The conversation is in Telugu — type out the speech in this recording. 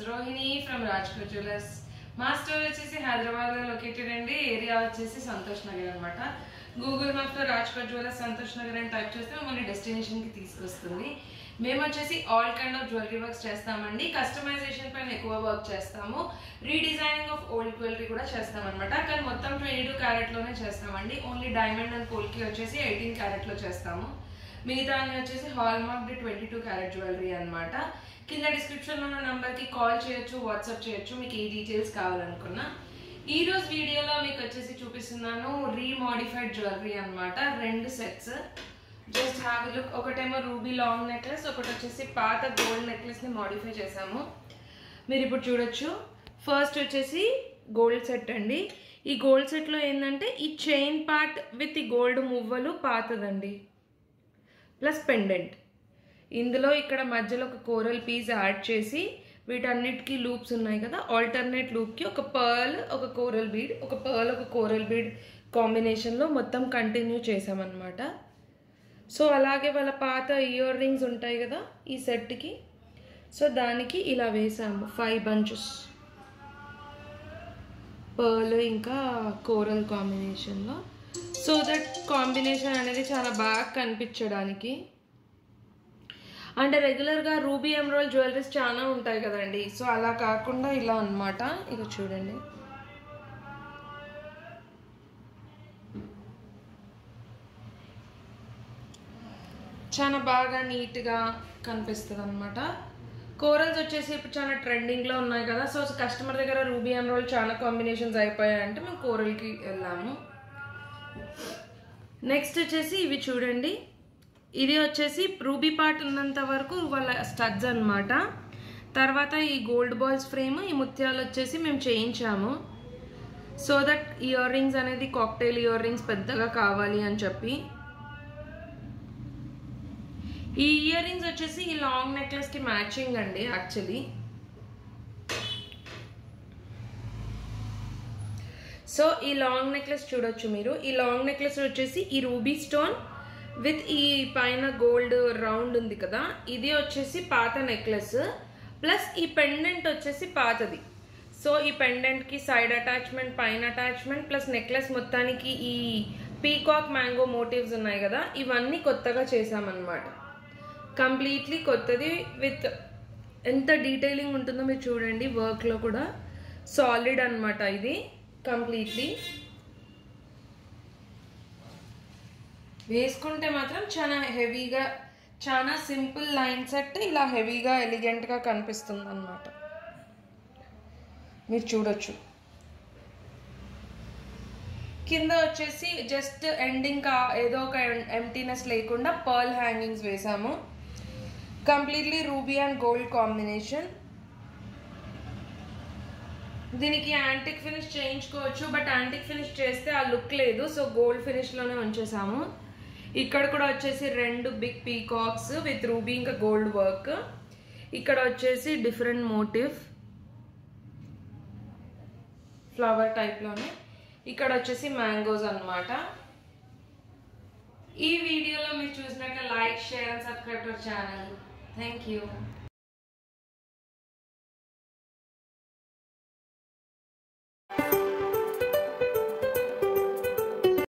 Rohini from Rajkot Jewellers. My store is Hyderabad located in the area of Santosh Nagar anamata. Google Maps lo Rajkot Jewellers Santosh Nagar and type cheste మన డెస్టినేషన్ కి తీసుకొస్తుంది. మేము వచ్చేసి all kind of jewellery works చేస్తామండి. కస్టమైజేషన్ పైన ఎక్కువ వర్క్ చేస్తాము. రీడిజైనింగ్ ఆఫ్ ఓల్డ్ జ్యువెలరీ కూడా చేస్తాం అన్నమాట. కానీ మొత్తం 22 క్యారెట్ లోనే చేస్తామండి. ఓన్లీ డైమండ్ అండ్ పోల్కి వచ్చేసి 18 క్యారెట్ లో చేస్తాము. మిగతా అన్ని వచ్చేసి హాల్ మార్క్ 22 క్యారెట్ జ్యువెలరీ అన్నమాట. కింద డిస్క్రిప్షన్ లో ఉన్న నంబర్ కి కాల్ చేయొచ్చు, వాట్సాప్ చేయొచ్చు మీకు ఏ డీటెయిల్స్ కావాలనుకున్నా. ఈ రోజు వీడియోలో మీకు వచ్చేసి చూపిస్తున్నాను రీమోడిఫైడ్ జ్యువెలరీ అన్నమాట. రెండు sets. Just have a look. ఒకటేమో రూబీ లాంగ్ నెక్లెస్, ఒకటి వచ్చేసి పాత గోల్డ్ నెక్లెస్ ని మోడిఫై చేసాము. మీరు ఇప్పుడు చూడొచ్చు. ఫస్ట్ వచ్చేసి గోల్డ్ సెట్ అండి. ఈ గోల్డ్ సెట్ లో ఏంటంటే ఈ చైన్ పార్ట్ విత్ ఈ గోల్డ్ మువ్వలు పాతదండి, ప్లస్ పెండెంట్. ఇందులో ఇక్కడ మధ్యలో ఒక కోరల్ పీస్ యాడ్ చేసి వీటన్నిటికీ లూప్స్ ఉన్నాయి కదా, ఆల్టర్నేట్ లూప్కి ఒక పర్ల్, ఒక కోరల్ బీడ్, ఒక పర్ల్, ఒక కోరల్ బీడ్ కాంబినేషన్లో మొత్తం కంటిన్యూ చేసామన్నమాట. సో అలాగే వాళ్ళ పాత ఇయర్ రింగ్స్ ఉంటాయి కదా ఈ సెట్కి, సో దానికి ఇలా వేసాము 5 బంచెస్ పర్ల్ ఇంకా కోరల్ కాంబినేషన్లో. సో దట్ కాంబినేషన్ అనేది చాలా బాగా కనిపించడానికి. అంటే రెగ్యులర్గా రూబీ ఎమరాల్డ్ జ్యువెలరీస్ చాలా ఉంటాయి కదండి, సో అలా కాకుండా ఇలా అన్నమాట. ఇక చూడండి, చాలా బాగా నీట్గా కనిపిస్తుంది అనమాట. కోరల్స్ వచ్చేసి ఇప్పుడు చాలా ట్రెండింగ్లో ఉన్నాయి కదా, సో కస్టమర్ దగ్గర రూబీ ఎమరాల్డ్ చాలా కాంబినేషన్స్ అయిపోయాయంటే మేము కోరల్కి వెళ్ళాము. నెక్స్ట్ వచ్చేసి ఇవి చూడండి. ఇది వచ్చేసి రూబీ పార్ట్ ఉన్నంత వరకు వాళ్ళ స్టడ్స్ అనమాట. తర్వాత ఈ గోల్డ్ బాల్స్ ఫ్రేమ్, ఈ ముత్యాలు వచ్చేసి మేము చేయించాము. సో దట్ ఇయర్ రింగ్స్ అనేది కాక్టైల్ ఇయర్ రింగ్స్ పెద్దగా కావాలి అని చెప్పి. ఈ ఇయర్ రింగ్స్ వచ్చేసి ఈ లాంగ్ నెక్లెస్ కి మ్యాచింగ్ అండి యాక్చువల్లీ. సో ఈ లాంగ్ నెక్లెస్ చూడొచ్చు మీరు. ఈ లాంగ్ నెక్లెస్ వచ్చేసి ఈ రూబీ స్టోన్ విత్ ఈ పైన గోల్డ్ రౌండ్ ఉంది కదా, ఇది వచ్చేసి పాత నెక్లెస్, ప్లస్ ఈ పెండెంట్ వచ్చేసి పాతది. సో ఈ పెండెంట్ కి సైడ్ అటాచ్మెంట్, పైన అటాచ్మెంట్, ప్లస్ నెక్లెస్ మొత్తానికి ఈ పీకాక్ మ్యాంగో మోటివ్స్ ఉన్నాయి కదా, ఇవన్నీ కొత్తగా చేసామన్నమాట. కంప్లీట్లీ కొత్తది. విత్ ఎంత డీటెయిలింగ్ ఉంటుందో మీరు చూడండి. వర్క్లో కూడా సాలిడ్ అనమాట ఇది కంప్లీట్లీ. వేసుకుంటే మాత్రం చాలా హెవీగా, చాలా సింపుల్ లైన్ సెట్ ఇలా హెవీగా ఎలిగెంట్గా కనిపిస్తుంది అనమాట. మీరు చూడొచ్చు. కింద వచ్చేసి జస్ట్ ఎండింగ్ ఏదో ఒక ఎంటీనెస్ లేకుండా పర్ల్ హ్యాంగింగ్స్ వేసాము. Completely ruby and gold combination. దీనికి యాంటిక్ ఫినిష్ చేయించుకోవచ్చు, బట్ యాంటిక్ ఫినిష్ చేస్తే ఆ లుక్ లేదు, సో గోల్డ్ ఫినిష్లోనే ఉంచేసాము. ఇక్కడ కూడా వచ్చేసి 2 బిగ్ పీకాక్స్ విత్ రూబీ ఇంకా గోల్డ్ వర్క్. ఇక్కడ వచ్చేసి డిఫరెంట్ మోటివ్ ఫ్లవర్ టైప్లోనే. ఇక్కడ వచ్చేసి మ్యాంగోస్ అన్నమాట. ఈ వీడియోలో మీరు చూసినాక like, share and subscribe to our channel. Thank you.